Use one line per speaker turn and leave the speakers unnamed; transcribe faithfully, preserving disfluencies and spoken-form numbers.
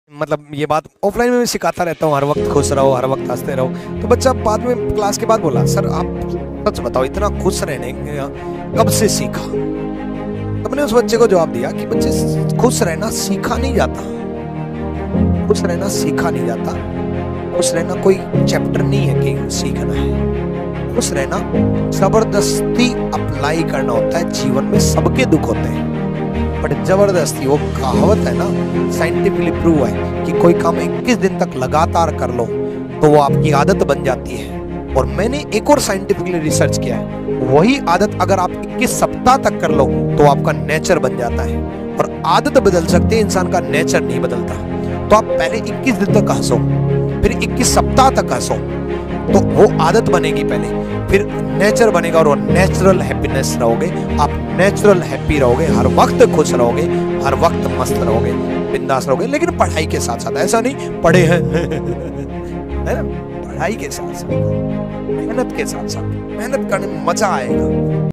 मतलब ये बात ऑफलाइन में मैं सिखाता रहता हूँ, हर वक्त खुश रहो, हर वक्त हंसते रहो। तो बच्चा बाद में क्लास के बाद बोला, सर आप सच बताओ इतना खुश रहने कब से सीखा? तो मैंने उस बच्चे को जवाब दिया कि बच्चे, खुश रहना सीखा नहीं जाता, खुश रहना सीखा नहीं जाता, खुश रहना कोई चैप्टर नहीं है कि सीखना है। खुश रहना जबरदस्ती अप्लाई करना होता है। जीवन में सबके दुख होते हैं, बट जबरदस्ती, वो कहावत है ना, साइंटिफिकली प्रूव है कि कोई काम इक्कीस दिन तक लगातार कर लो तो वो आपकी आदत बन जाती है। और मैंने एक और साइंटिफिकली रिसर्च किया है, वही आदत अगर आप इक्कीस सप्ताह तक कर लो तो आपका नेचर बन जाता है। और आदत बदल सकते हैं, इंसान का नेचर नहीं बदलता। तो आप पहले इक्कीस दिन तक हंसो, फिर इक्कीस सप्ताह तक हंसो, तो वो आदत बनेगी पहले, फिर नेचर बनेगा और वो नेचुरल हैप्पीनेस रहोगे। आप नेचुरल हैप्पी रहोगे, हर वक्त खुश रहोगे, हर वक्त मस्त रहोगे, बिंदास रहोगे। लेकिन पढ़ाई के साथ साथ, ऐसा नहीं पढ़े हैं है ना, पढ़ाई के साथ साथ, मेहनत के साथ साथ, मेहनत करने में मजा आएगा।